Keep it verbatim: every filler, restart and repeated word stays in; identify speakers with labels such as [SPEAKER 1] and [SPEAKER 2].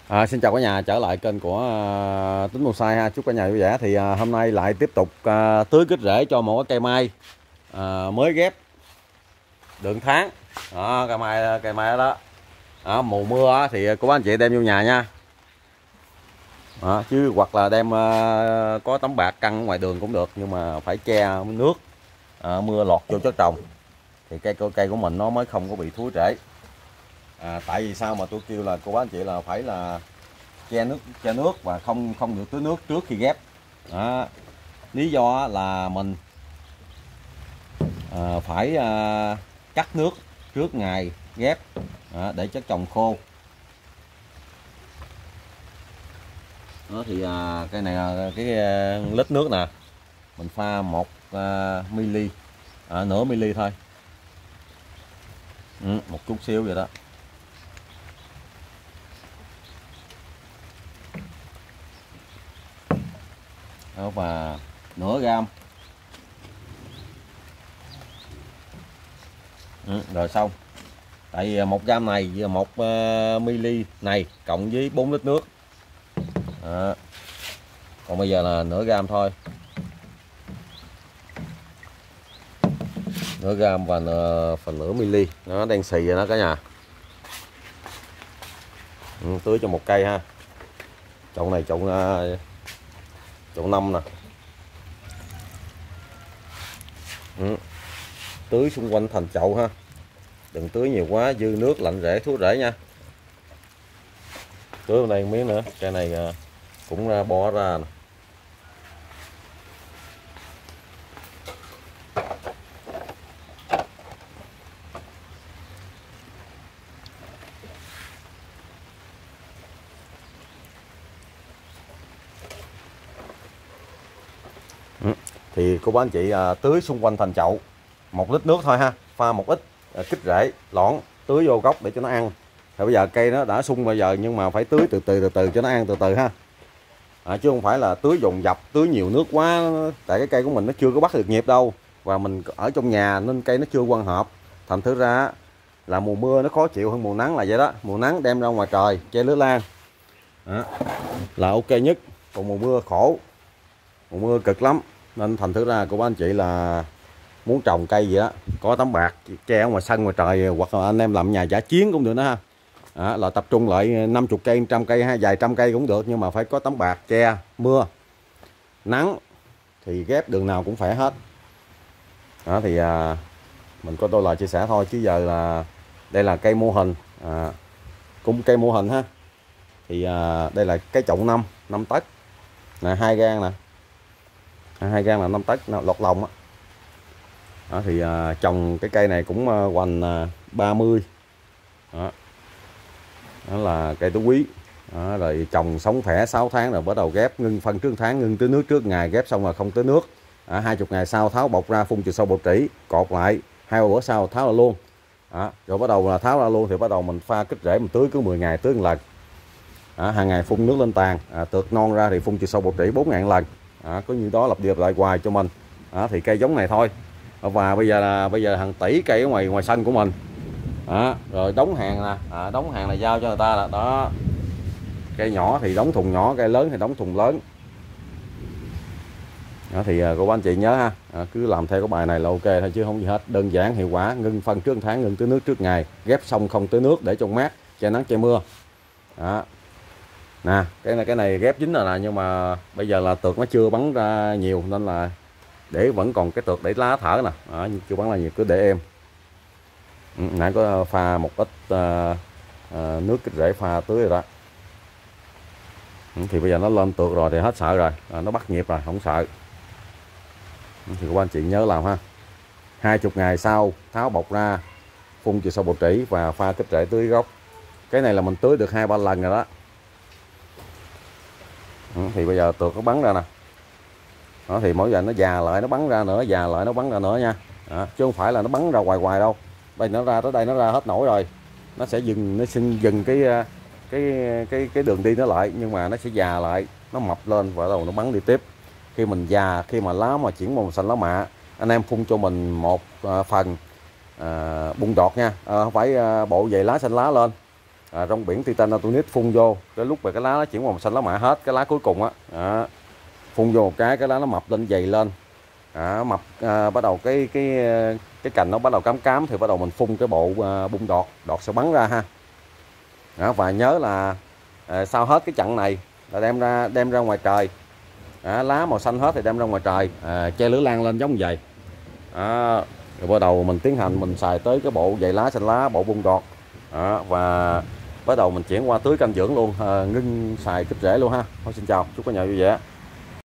[SPEAKER 1] À, xin chào cả nhà, trở lại kênh của à, Tính Bonsai ha. Chúc cả nhà vui vẻ. Thì à, hôm nay lại tiếp tục à, tưới kích rễ cho một cái cây mai à, mới ghép được tháng. Đó, cây mai cây mai đó, đó. Đó, mùa mưa á, thì cô bác anh chị đem vô nhà nha. Đó, chứ hoặc là đem à, có tấm bạc căng ngoài đường cũng được, nhưng mà phải che nước à, mưa lọt vô chất trồng thì cây cây của mình nó mới không có bị thúi rễ. À, tại vì sao mà tôi kêu là cô bác anh chị là phải là che nước che nước và không không được tưới nước trước khi ghép. Đó. Lý do là mình à, phải à, cắt nước trước ngày ghép à, để chất trồng khô. Đó thì à, cái này là cái uh, lít nước nè, mình pha một uh, mili à, nửa mili thôi, ừ, một chút xíu vậy đó. Đó, và nửa gam, ừ, rồi xong. Tại vì một gam này và một uh, mili này cộng với bốn lít nước. Đó. Còn bây giờ là nửa gam thôi, nửa gam và nửa, phần nửa mili. Nó đang xì rồi đó cả nhà. Ừ, tưới cho một cây ha. Chậu này chậu uh, chậu năm nè. Ừ. Tưới xung quanh thành chậu ha, đừng tưới nhiều quá dư nước lạnh rễ thúi rễ nha. Tưới vào đây một miếng nữa, cây này uh, cũng ra bo ra nè. Ừ. Thì cô bác anh chị à, tưới xung quanh thành chậu một lít nước thôi ha, pha một ít à, kích rễ lõn tưới vô gốc để cho nó ăn. Thì bây giờ cây nó đã sung bây giờ, nhưng mà phải tưới từ từ từ từ cho nó ăn từ từ ha, à, chứ không phải là tưới dồn dập, tưới nhiều nước quá. Tại cái cây của mình nó chưa có bắt được nhịp đâu, và mình ở trong nhà nên cây nó chưa quang hợp, thành thử ra là mùa mưa nó khó chịu hơn mùa nắng là vậy đó. Mùa nắng đem ra ngoài trời che lưới lan đó, là ok nhất, còn mùa mưa khổ, mùa mưa cực lắm. Nên thành thử ra của bác anh chị là muốn trồng cây gì đó có tấm bạc che ở ngoài sân ngoài trời, hoặc là anh em làm nhà giả chiến cũng được đó ha. Đó, là tập trung lại năm mươi cây, trăm cây hay vài trăm cây cũng được, nhưng mà phải có tấm bạc che mưa nắng thì ghép đường nào cũng khỏe hết. Đó thì à, mình có đôi lời chia sẻ thôi, chứ giờ là đây là cây mô hình, à, cũng cây mô hình ha. Thì à, đây là cái chậu năm năm tấc nè, hai gan nè, hai gan là năm tấc lọt lòng á. Đó thì à, trồng cái cây này cũng à, hoành à, ba mươi. Đó. Đó là cây tứ quý. Đó, rồi trồng sống khỏe sáu tháng rồi bắt đầu ghép, ngưng phân trước tháng, ngưng tưới nước trước ngày ghép xong là không tưới nước. À, hai mươi ngày sau tháo bọc ra, phun trừ sâu bột trĩ, cột lại, hai ba bữa sau tháo ra luôn. Đó, rồi bắt đầu là tháo ra luôn thì bắt đầu mình pha kích rễ, mình tưới cứ mười ngày tưới một lần. À, hàng ngày phun nước lên tàn, à, tược non ra thì phun trừ sâu bột trĩ bốn ngàn lần. À, có như đó lặp đi lặp lại hoài cho mình. À, thì cây giống này thôi. Và bây giờ là bây giờ hàng tỷ cây ở ngoài ngoài sân của mình. À, rồi đóng hàng nè, à, đóng hàng là giao cho người ta là đó. Cây nhỏ thì đóng thùng nhỏ, cây lớn thì đóng thùng lớn. Đó thì cô bác anh chị nhớ ha, à, cứ làm theo cái bài này là ok thôi, chứ không gì hết, đơn giản hiệu quả. Ngưng phân trước tháng, ngưng tưới nước trước ngày, ghép xong không tưới nước để trong mát, che nắng che mưa. Đó. Nè, cái này cái này ghép dính rồi nè, nhưng mà bây giờ là tược nó chưa bắn ra nhiều nên là để vẫn còn cái tược để lá thở nè. Đó, chưa bắn ra nhiều, cứ để em. Ừ, nãy có pha một ít uh, uh, nước kích rễ pha tưới rồi đó. Ừ, thì bây giờ nó lên tược rồi thì hết sợ rồi, à, nó bắt nhịp rồi, không sợ. Ừ, thì các anh chị nhớ làm ha. Hai mươi ngày sau tháo bọc ra, phun trừ sâu bột trĩ và pha kích rễ tưới gốc. Cái này là mình tưới được hai ba lần rồi đó. Ừ, thì bây giờ tược nó bắn ra nè. Đó thì mỗi lần nó già lại nó bắn ra nữa, già lại nó bắn ra nữa nha. Đó, chứ không phải là nó bắn ra hoài hoài đâu. Đây nó ra tới đây nó ra hết nổi rồi, nó sẽ dừng, nó xin dừng cái cái cái cái đường đi nó lại, nhưng mà nó sẽ già lại, nó mập lên và bắt đầu nó bắn đi tiếp. Khi mình già, khi mà lá mà chuyển màu xanh lá mạ, anh em phun cho mình một uh, phần uh, bung đọt nha, uh, không phải uh, bộ dày lá xanh lá lên. à, rong biển Titan Tonic phun vô, cái lúc mà cái lá nó chuyển màu xanh lá mạ hết, cái lá cuối cùng á, à, phun vô một cái cái lá nó mập lên dày lên, à, mập à, bắt đầu cái cái cái cành nó bắt đầu cám cám thì bắt đầu mình phun cái bộ à, bung đọt, đọt sẽ bắn ra ha. À, và nhớ là à, sau hết cái chặng này là đem ra đem ra ngoài trời, à, lá màu xanh hết thì đem ra ngoài trời, à, che lửa lan lên giống như vậy. À, rồi bắt đầu mình tiến hành mình xài tới cái bộ dày lá xanh lá, bộ bung đọt, à, và bắt đầu mình chuyển qua tưới canh dưỡng luôn, à, ngưng xài kích rễ luôn ha. Thôi xin chào, chúc cả nhà vui vẻ.